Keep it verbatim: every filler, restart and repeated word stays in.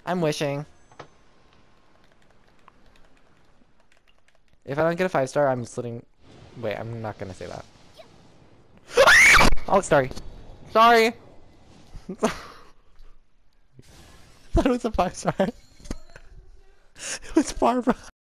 I'm wishing. If I don't get a five star, I'm slitting. Wait, I'm not gonna say that. Oh, sorry. Sorry. Thought it was a five star. It was Barbara.